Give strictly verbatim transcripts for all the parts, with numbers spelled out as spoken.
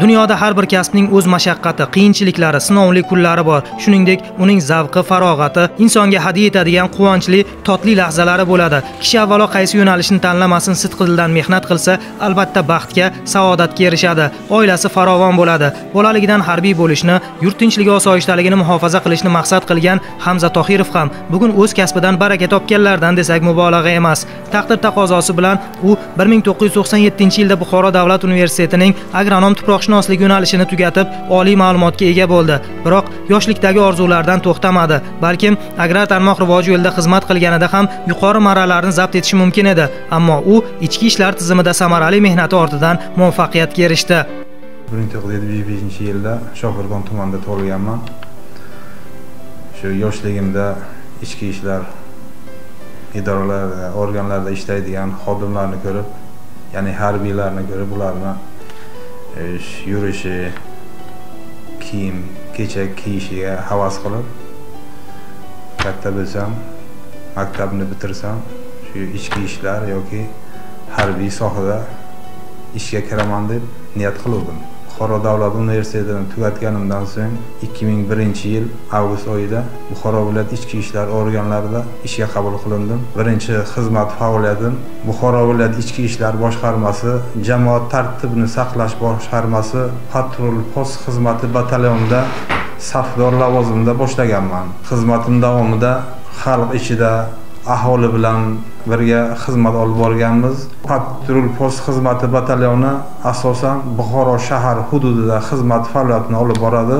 Dunyoda har bir kasbning o'z mashaqqati, qiyinchiliklari, sinovli kunlari bor. Shuningdek, uning zavqi, farog'ati, insonga hadya etadigan quvonchli, totli lahzalari bo'ladi. Kishi avvalo qaysi yo'nalishni tanlamasin, sidqidildan mehnat qilsa, albatta baxtga, saodatga erishadi. Oilasi farovon bo'ladi. Bolaligidan harbiy bo'lishni, yurt tinchligi osoyishtaligini muhofaza qilishni maqsad qilgan Hamza Tohirov ham bugun o'z kasbidan baraka topganlardan desak mubolag'a emas. Taqdir taqozosi bilan u bir ming to'qqiz yuz to'qson yettinchi yilda Buxoro davlat universitetining agronom tuproqshunoslik yo'nalishini tugatib, oliy ma'lumotga ega bo'ldi. Biroq yoshlikdagi orzularidan to'xtamadi. Balkim agrar tarmoq rivoji yo'lida xizmat qilganida ham yuqori marralarni zabt etishi mumkin edi. Ammo u ichki ishlar tizimida samarali mehnati ortidan muvaffaqiyatga erishdi. bir ming to'qqiz yuz yetmish beshinchi yilda Shofirkon tumanida tug'ilganman. Shu yoshligimda ichki ishlar idoralarida, organlarda ishlaydigan xodimlarni ko'rib, ya'ni harbiylarni ko'rib, ularni yurishi, kiyim, kechak kiyishiga havas qilib, katta bo'lsam, maktabni bitirsam, shu ichki ishlar yoki harbiy sohada ishga kiraman deb niyat qildim. Buxoro davlat universitetini tugatganimdan so'ng ikki ming birinchi yil avgust oyida Buxoro viloyat ichki ishlar organlarida ishga qabul qilindim. Birinchi xizmat faoliyatim Buxoro viloyat ichki ishlar boshqarmasi jamoat tartibini saqlash boshqarmasi patrul post xizmati batalyonida safdor lavozimida boshlaganman. Xizmatim davomida xalq ichida aholi bilan birga xizmat olib borganmiz. Patrul post xizmati batalyoni asosan Buxoro shahar hududida xizmat faoliyatini olib boradi.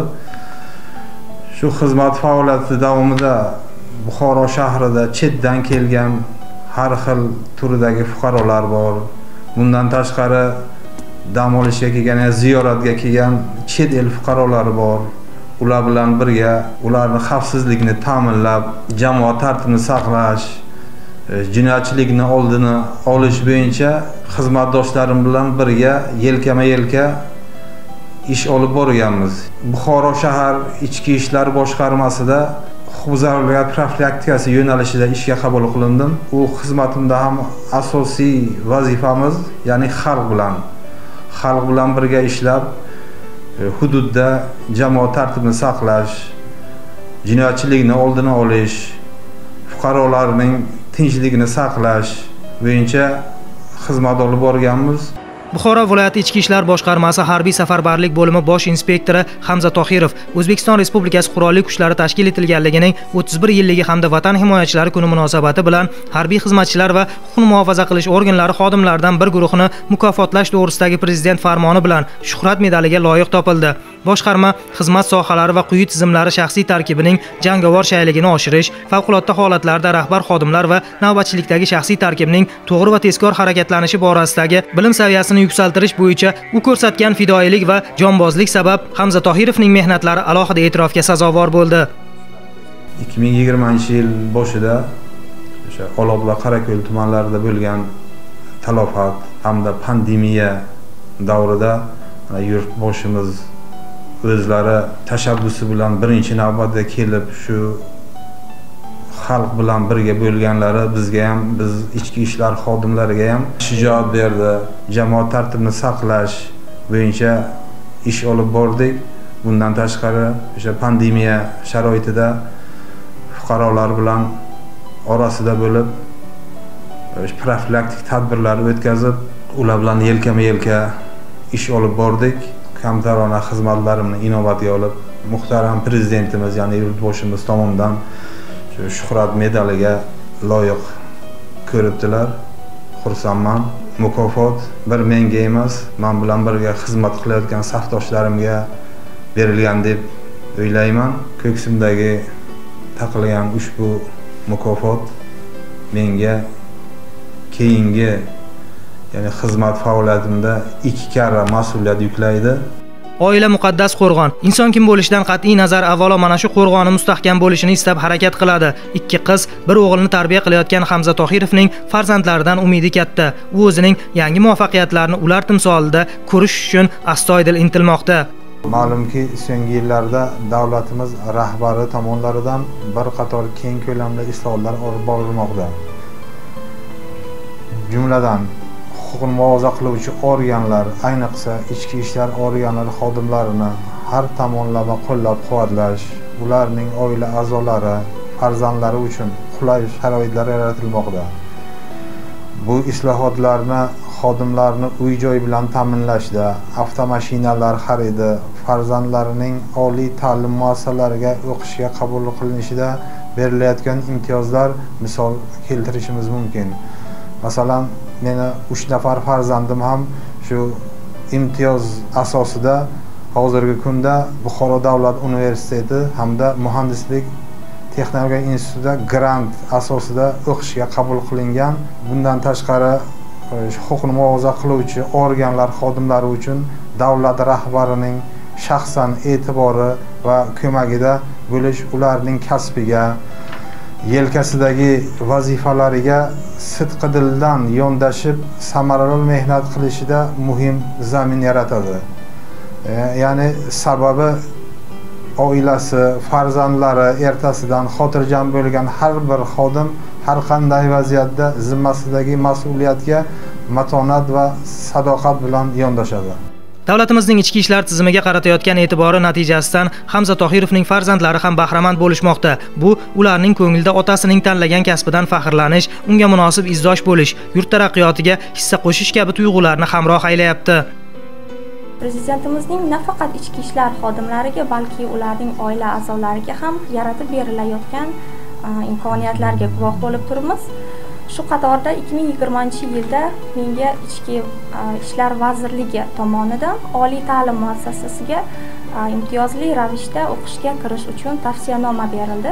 Shu xizmat faoliyati davomida Buxoro shahrida chetdan kelgan har xil turdagi fuqarolar bor. Bundan tashqari dam olishga kelgan, ziyoratga kelgan chet el fuqarolari bor. Ular bilan birga ularning xavfsizligini ta'minlab, jamoat tartibini saqlash, jinoyatchilikni oldini olish bo'yicha xizmatdoshlarim bilan birga yelkama-yelka ish olib borganmiz. Buxoro shahar ichki ishlar boshqarmasida huquqbuzarliklar profilaktikasi yo'nalishida ishga qabul qilindim. U xizmatimda ham asosiy vazifamiz, ya'ni xalq bilan xalq bilan birga ishlab, hududda jamoat tartibini saqlash, jinoyatchilikni oldini olish, fuqarolarning tinchligini saqlash bo'yicha xizmat olib borganmiz. Buxoro viloyati ichki ishlar boshqarmasi harbiy safarbarlik bo'limi bosh inspektori Hamza Tohirov O'zbekiston Respublikasi Qurolli Kuchlari tashkil etilganligining o'ttiz bir yilligi hamda Vatan himoyachilari kuni munosabati bilan harbiy xizmatchilar va huquqni muhofaza qilish organlari xodimlaridan bir guruhini mukofotlash to'g'risidagi prezident farmoni bilan shuhrat medaliga loyiq topildi. Boshqarma xizmat sohalari va quyi tizimlari shaxsiy tarkibining jangovar shayligini oshirish, favqulodda holatlarda rahbar xodimlar va navbatchilikdagi shaxsiy tarkibning to'g'ri va tezkor harakatlanishi borasidagi bilim saviyasini yuksaltirish bo'yicha u ko'rsatgan fidoyilik va jonbozlik sabab Hamza Tohirovning mehnatlari alohida e'tirofga sazovor bo'ldi. ikki ming yigirmanchi yil boshida o'sha Olot va Qorako'l tumanlarida bo'lgan talofat hamda pandemiya davrida yurtboshimiz o'zlari tashabbusi bilan birinchi navbatda kelib shu xalq bilan birga bo'lganlari bizga ham, biz ichki ishlar xodimlariga ham shijoat berdi. Jamoat tartibini saqlash bo'yicha ish olib bordik. Bundan tashqari o'sha pandemiya sharoitida fuqarolar bilan orasida bo'lib profilaktik tadbirlar o'tkazib, ular bilan yelkama-yelka ish olib bordik. Kamtarona xizmatlarimni inobatga olib, muhtaram prezidentimiz, ya'ni yurtboshimiz tomonidan shu shuhrat medaliga loyiq ko'ribdilar. Xursandman. Mukofot bir menga emas, men bilan birga xizmat qilayotgan safdoshlarimga berilgan deb o'ylayman. Ko'ksimdagi taqilgan ushbu mukofot menga keyingi, ya'ni xizmat faoliyatimda ikki karra mas'uliyat yuklaydi. Oila muqaddas qo'rg'on. Inson kim bo'lishidan qat'iy nazar avvalo mana shu qo'rg'oni mustahkam bo'lishini istab harakat qiladi. Ikki qiz, bir o'g'ilni tarbiya qilayotgan Hamza Tohirovning farzandlaridan umidi katta. U o'zining yangi muvaffaqiyatlarini ular timsolida ko'rish uchun astoydil intilmoqda. Ma'lumki, so'nggi yillarda davlatimiz rahbari tomonidan bir qator keng ko'lamli islohotlar olib borilmoqda. Jumladan huquqni muhofaza qiluvchi organlar, ayniqsa ichki ishlar organlari xodimlarini har tomonlama qo'llab-quvvatlash, ularning oila a'zolari, farzandlari uchun qulay sharoitlar yaratilmoqda. Bu islohotlarni xodimlarni uy-joy bilan ta'minlashda, avtomashinalar xaridi, farzandlarining oliy ta'lim muassasalariga o'qishga qabul qilinishida berilayotgan imtiyozlar misol keltirishimiz mumkin. Masalan, meni uch nafar farzandim ham shu imtiyoz asosida hozirgi kunda Buxoro davlat universiteti hamda muhandislik texnologiya institutida grant asosida o'qishga qabul qilingan. Bundan tashqari huquqni muhofaza qiluvchi organlar xodimlari uchun davlat rahbarining shaxsan e'tibori va ko'magida bo'lish ularning kasbiga, yelkasidagi vazifalariga sidqidildan yondashib samarali mehnat qilishida muhim zamin yaratadi. Ya'ni sababi oilasi, farzandlari ertasidan xotirjam bo'lgan har bir xodim har qanday vaziyatda zimmasidagi mas'uliyatga matonat va sadoqat bilan yondashadi. Davlatimizning ichki ishlar tizimiga qaratayotgan e'tibori natijasidan Hamza Tohirovning farzandlari ham bahramand bo'lishmoqda. Bu ularning ko'ngilda otasining tanlagan kasbidan faxrlanish, unga munosib izdosh bo'lish, yurt taraqqiyotiga hissa qo'shish kabi tuyg'ularni hamroh aylayapti. Prezidentimizning nafaqat ichki ishlar xodimlariga, balki ularning oila a'zolariga ham yaratib berilayotgan imkoniyatlarga guvoh bo'lib turibmiz. Shu qatorda ikki ming yigirmanchi yilda menga Ichki ishlar vazirligi tomonidan oliy ta'lim muassasasiga imtiyozli ravishda o'qishga kirish uchun tavsiyanoma berildi.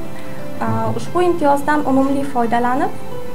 Ushbu imtiyozdan unumli foydalanib,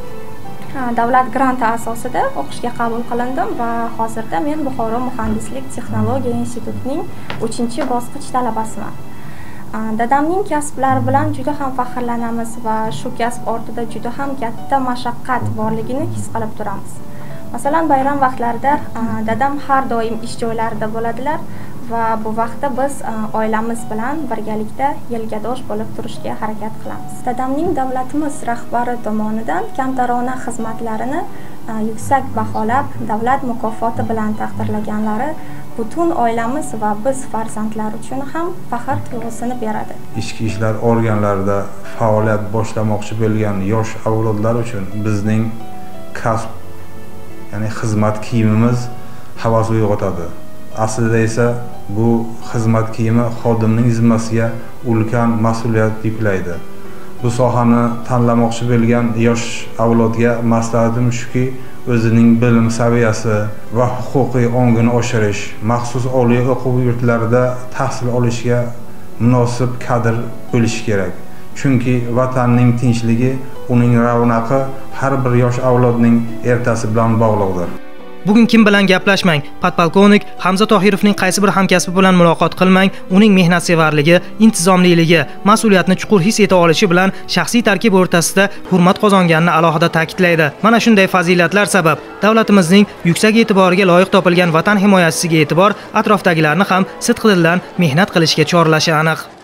davlat granti asosida o'qishga qabul qilindim va hozirda men Buxoro muhandislik texnologiya institutining uchinchi bosqich talabasiman. Dadamning kasblari bilan juda ham faxrlanamiz va shu kasb ortida juda ham katta mashaqqat borligini his qilib turamiz. Masalan, bayram vaqtlarida dadam har doim ish joylarida bo'ladilar va bu vaqtda biz oilamiz bilan birgalikda yelkadosh bo'lib turishga harakat qilamiz. Dadamning davlatimiz rahbari tomonidan kamtarona xizmatlarini yuksak baholab, davlat mukofoti bilan taqdirlaganlari butun oilamiz va biz farzandlar uchun ham faxr tuyg'usini beradi. Ichki ishlar organlarida faoliyat boshlamoqchi bo'lgan yosh avlodlar uchun bizning kasb, ya'ni xizmat kiyimimiz havas uyg'otadi. Aslida esa bu xizmat kiyimi xodimning zimmasiga ulkan mas'uliyat yuklaydi. Bu sohani tanlamoqchi bo'lgan yosh avlodga maslahatim shuki, o'zining bilim saviyasi va huquqiy ongini oshirish, maxsus oliy o'quv yurtlarida tahsil olishga munosib kadr bo'lishi kerak. Chunki vatanning tinchligi, uning ravnaqi har bir yosh avlodning ertasi bilan bog'liqdir. Bugun kim bilan gaplashmang, podpolkovnik Hamza Tohirovning qaysi bir hamkasbi bilan muloqot qilmang, uning mehnatsevarligi, intizomliligi, mas'uliyatni chuqur his eta olishi bilan shaxsiy tarkib o'rtasida hurmat qozonganini alohida ta'kidlaydi. Mana shunday fazilatlar sabab davlatimizning yuksak e'tiboriga loyiq topilgan vatan himoyachisiga e'tibor, atrofdagilarni ham sidqidildan mehnat qilishga chorlashi aniq.